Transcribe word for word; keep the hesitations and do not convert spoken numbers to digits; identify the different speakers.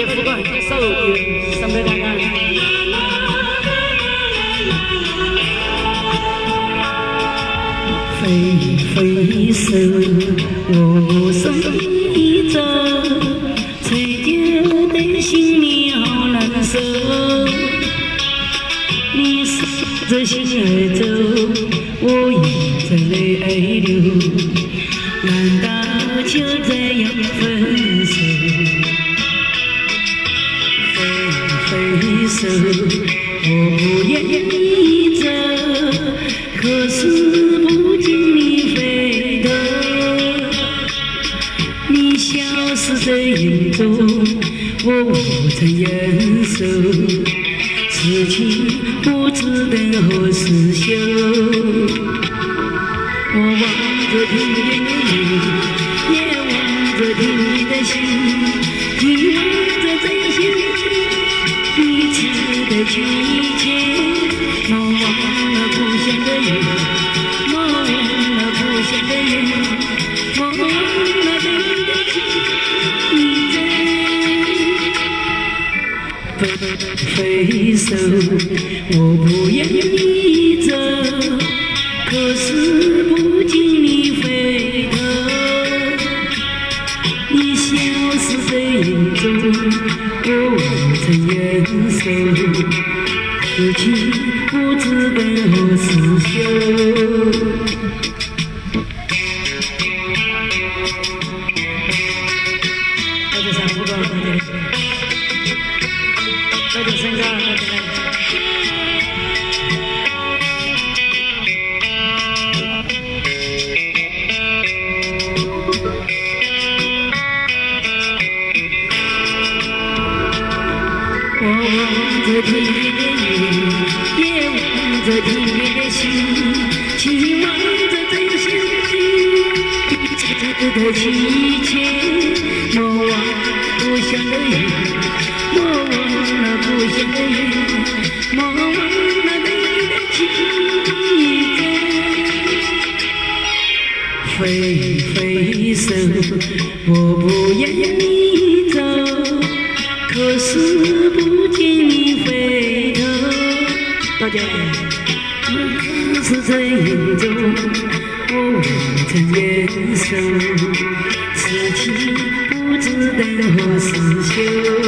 Speaker 1: 副歌一首送给大家。飞飞手，我手一走，吹觉得心里好难受。你顺着心儿走，我沿着泪儿流。难道就这样分手？飞飞手，我不愿意走，可是不经你回头，你消失在眼中，我无曾忍受，此情不知等何时休。我望着天边的云，也望着天边的星，期望着再相见，彼此的情一切。我忘了故乡的月，我忘了故乡的月，我忘了对你的情一真。飞手，我不愿意走，可是不经你回头，你消失在眼中，我无曾忍受，此情不知等何时休。这三副歌，这就剩下这个。我望着天边的云，也望着天边的星，期望着再相见，彼此的情一切。我忘了故乡的月，我忘了故乡的月，我忘了对你的情一真。飞飞手，我不愿你走，可是不见你回头，大家是在眼中，我无曾忍受，此情不知等何时休。